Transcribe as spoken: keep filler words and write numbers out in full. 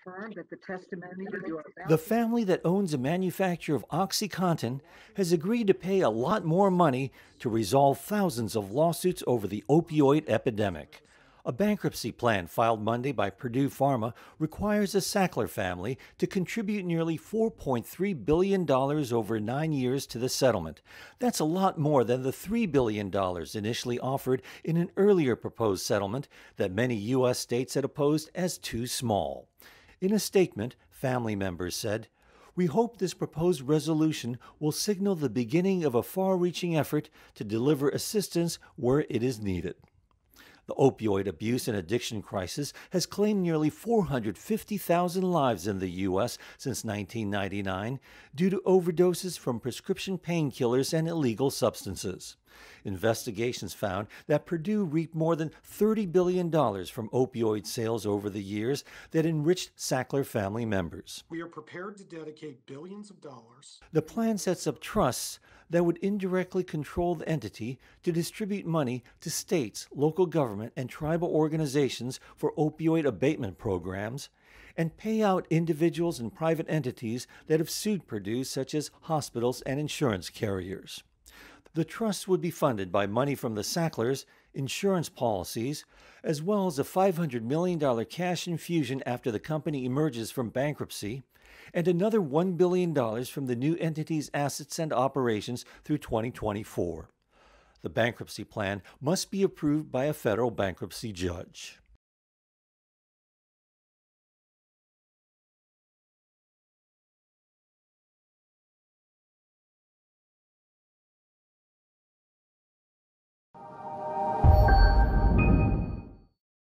confirm that the testimony that you are about The to family that owns a manufacturer of OxyContin has agreed to pay a lot more money to resolve thousands of lawsuits over the opioid epidemic. A bankruptcy plan filed Monday by Purdue Pharma requires the Sackler family to contribute nearly four point three billion dollars over nine years to the settlement. That's a lot more than the three billion dollars initially offered in an earlier proposed settlement that many U S states had opposed as too small. In a statement, family members said, "We hope this proposed resolution will signal the beginning of a far-reaching effort to deliver assistance where it is needed." The opioid abuse and addiction crisis has claimed nearly four hundred fifty thousand lives in the U S since nineteen ninety-nine due to overdoses from prescription painkillers and illegal substances. Investigations found that Purdue reaped more than thirty billion dollars from opioid sales over the years that enriched Sackler family members. We are prepared to dedicate billions of dollars. The plan sets up trusts that would indirectly control the entity to distribute money to states, local government, and tribal organizations for opioid abatement programs, and pay out individuals and private entities that have sued Purdue, such as hospitals and insurance carriers. The trust would be funded by money from the Sacklers, insurance policies, as well as a five hundred million dollars cash infusion after the company emerges from bankruptcy, and another one billion dollars from the new entity's assets and operations through twenty twenty-four. The bankruptcy plan must be approved by a federal bankruptcy judge.